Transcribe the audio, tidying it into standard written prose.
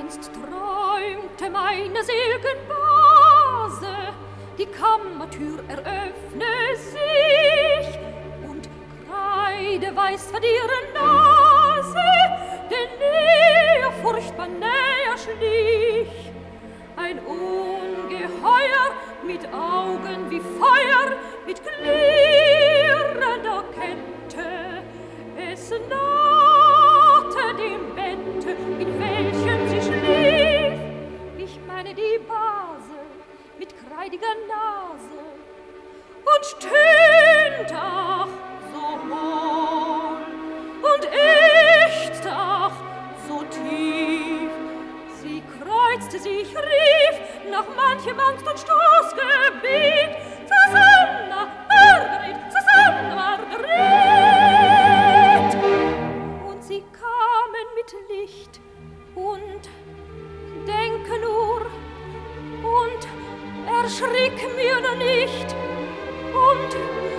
Einst träumte meine selgen Base, die Kammertür eröffne sich, und kreideweiß vor ihre Nase, denn näher, furchtbar näher schlich. Ein Ungeheuer mit Augen wie Feuer, mit klirrender Kette, es nahte dem Bette, in welchem sie schlief. Ich meine die Base mit kreidiger Nase, und stöhnt, ach, so hohl, und ächzt, ach, so tief. Sie kreuzte sich, rief nach manchem Angst- und Stoßgebet: Susanna, Margret, Susanna, Margret! Und sie kamen mit Licht und denke nur und erschrick mir nur nicht und